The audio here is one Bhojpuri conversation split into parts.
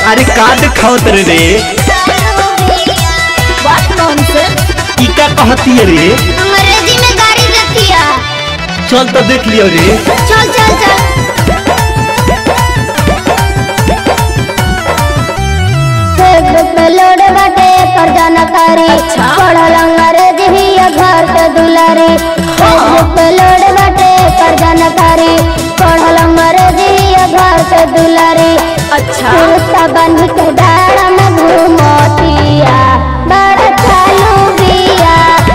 अरे काट खाओ तेरे रे बात कौन से क्या कहती है रे? अंग्रेजी में गाड़ी देती है। चल तो देख लियो रे। चल चल चल। फेसबुक पे लोड बाटे कर जानकारी। पढ़ल अंग्रेजी ही घर के दुलारी। फेसबुक पे लोड बाटे कर जानकारी। पढ़ल अंग्रेजी ही घर के दुलारी। अच्छा कुर्ता बंध के डाड़ा में घूमतिया बड़ा चालू बिया।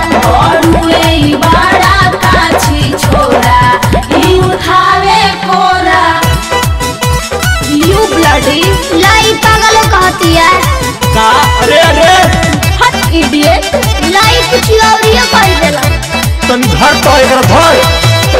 बड़ा काछी छोरा ई उठावे कोरा। यू ब्लडी लाई पागल कहती है का? अरे अरे हट इडियट। लाई कुछ और ये कर देला। तुम घर तो एक घर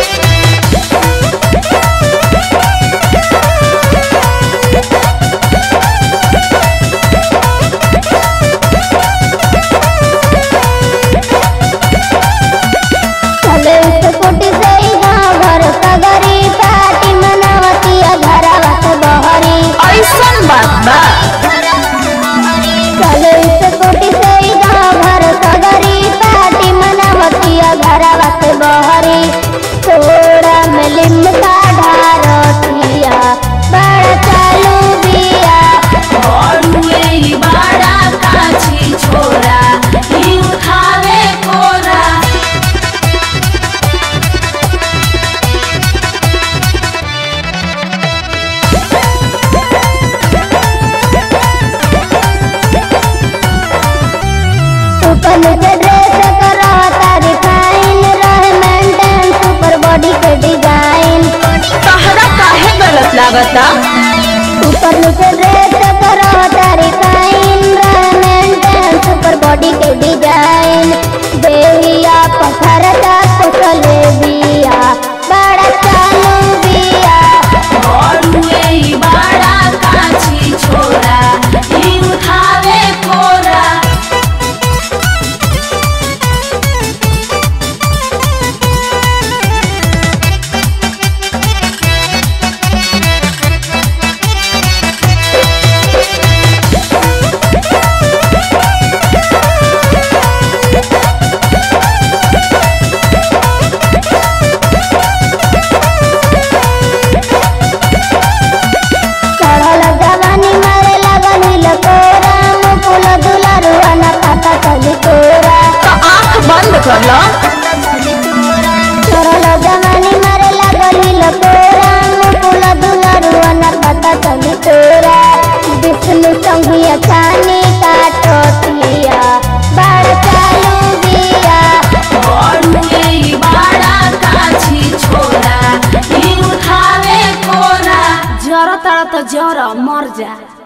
थोड़ा में लिमका ढारतिया बड़ा चालू बिया। बड़ा काछी छोरा ई उठावे कोरा। ऊपर नीचे ड्रेस करा तारी फाइन रहे मेंटेन सुपर बॉडी के डिजाइन। तहरा काहे गलत लागता? ऊपर नीचे ड्रेस करा तारी फाइन रहे मेंटेन सुपर बॉडी के डिजाइन। देहिया पथरता कोसले बिया बड़ा चालू बिया। बड़ा काछी छोरा ई उठावे कोरा। बंद कर लो। चोरल जवानी मारे लगली लकोरा मुकुल दुलरुआ न पता चली तोरा। विष्णु संघिया चानी काटतिया बड़ा चालू बिया। बड़ा काछी छोरा ई उठावे कोरा। जरा तारा तो जरा मर जा।